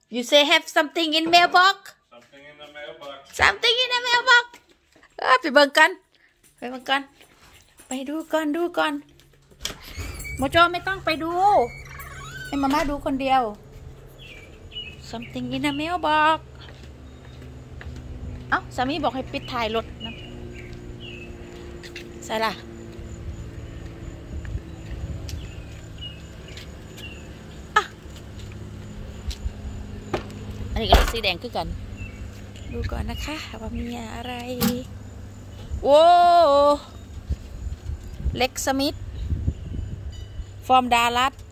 You say have something in mailbox Something in the mailbox. something in the mailbox ไปเบิ่งกันไปดูก่อนโมโจไม่ต้องไปดูให้มาม่าดูคนเดียว something in the mailbox เอ้าสามีบอกให้ปิดถ่ายรถนะใช่ล่ะอันนี้ก็สีแดงคือกันดูก่อนนะคะว่ามีอะไรโว้เล็กสมิธฟอร์มดารัส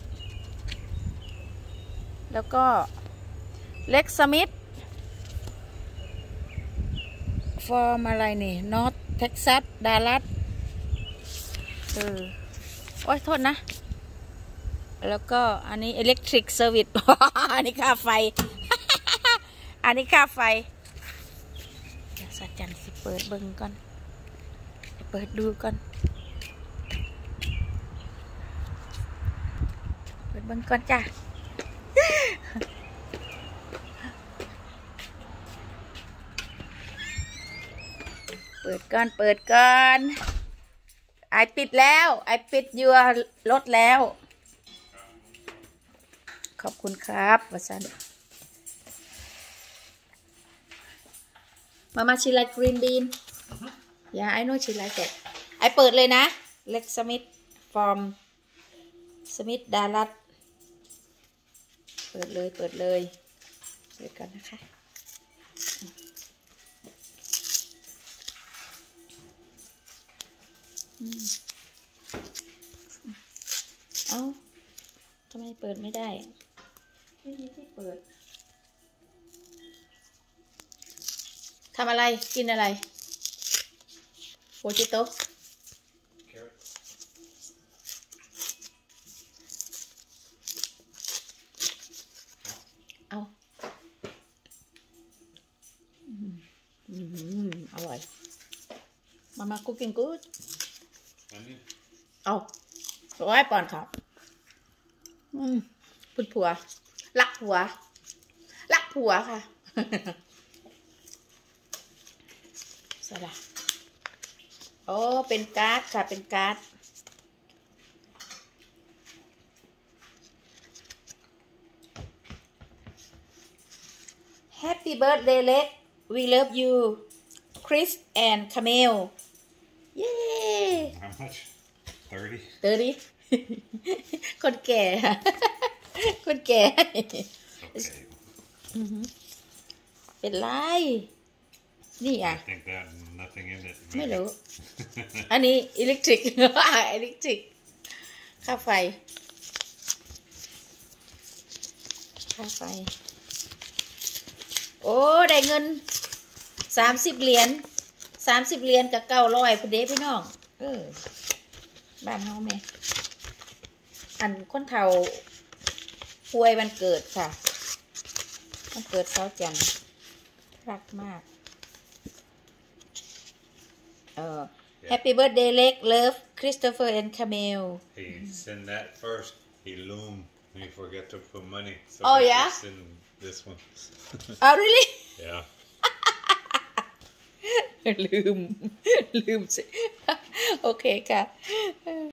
แล้วก็เล็กสมิธฟอร์มอะไรนี่นอร์ทเท็กซัสดารัสโอ้ยโทษนะแล้วก็อันนี้อิเล็กทริกเซอร์วิส อันนี้ค่าไฟ อันนี้ค่าไฟเดี๋ยวสัจจันสิเปิดเบิ่งก่อนเปิดดูก่อนเปิดเบิ่งก่อนจ้ะ เปิดก่อนไอปิดแล้วไอปิดยัวรถแล้วขอบคุณครับวสันมาชิลายกรีนบีนอย่าไอ้นู้นชิลายเสร็จไอเปิดเลยนะเล็กสมิธฟอร์มสมิธดารัสเปิดเลยเปิดก่อนนะคะเอ้าทำไมเปิดไม่ได้ไม่มีที่เปิดทำอะไรกินอะไรโปจิโต้เอาอร่อยมาคุกกิ้งกูดเอาไว้ป่อนครับพุดผัวรักผัวค่ะสละโอ้เป็นการ์ดค่ะเป็นการ์ด Happy birthday เล็ก we love you Chris and Camille เย้ How much? 30 คนแก่ คนแก่ Okay. เป็นไรนี่อ่ะ I think that nothing in it. ไม่รู้ อันนี้อิเล็กทริก อิเล็กทริกค่าไฟโอ้ได้เงิน30 เหรียญกับ900พอดีพี่น้องบ้านเฮาแม่อันคนเฒ่าป่วยวันเกิดค่ะวันเกิดเช้าจันทร์รักมากHappy birthday เล็ก love Christopher and Camille He send that first. He loom. He forget to put money. So Oh, he yeah? just send this one. Oh really Yeah. ลืมสิโอเคค่ะ